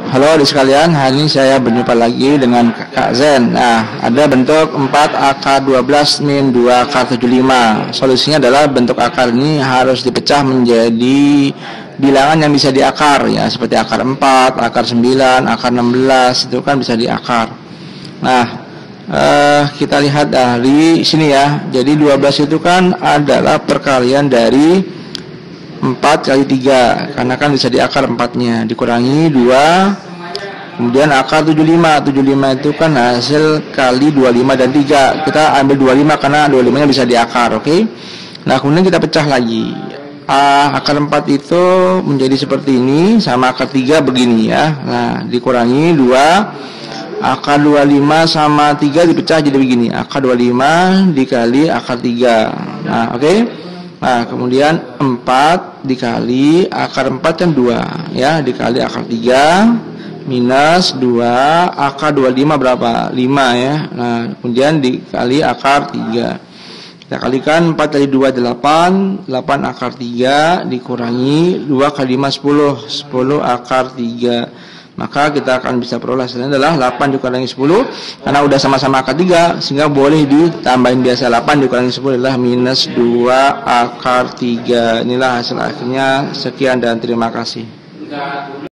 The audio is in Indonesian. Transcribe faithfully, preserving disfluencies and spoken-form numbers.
Halo adik sekalian, hari ini saya berjumpa lagi dengan Kak Zen. Nah, ada bentuk empat akar dua belas min dua akar tujuh puluh lima. Solusinya adalah bentuk akar ini harus dipecah menjadi bilangan yang bisa diakar, ya, seperti akar empat, akar sembilan, akar enam belas, itu kan bisa diakar. Nah, eh, kita lihat dari sini ya. Jadi dua belas itu kan adalah perkalian dari empat kali tiga, karena kan bisa diakar empatnya, dikurangi dua, kemudian akar tujuh puluh lima. tujuh puluh lima itu kan hasil kali dua puluh lima dan tiga, kita ambil dua puluh lima karena dua puluh lima nya bisa diakar. Oke okay? Nah, kemudian kita pecah lagi. ah, akar empat itu menjadi seperti ini, sama akar tiga begini ya. Nah, dikurangi dua, akar dua puluh lima sama tiga dipecah jadi begini, akar dua puluh lima dikali akar tiga. Nah, oke okay? Nah, kemudian empat dikali akar empat kan dua, ya, dikali akar tiga minus dua, akar dua puluh lima berapa? lima ya. Nah, kemudian dikali akar tiga. Kita kalikan empat kali dua delapan, delapan akar tiga dikurangi dua kali lima sepuluh, sepuluh akar tiga. Maka kita akan bisa peroleh hasilnya adalah delapan dikurangi sepuluh, karena udah sama-sama akar tiga sehingga boleh ditambahin biasa. Delapan dikurangi sepuluh adalah minus dua akar tiga. Inilah hasil akhirnya. Sekian dan terima kasih.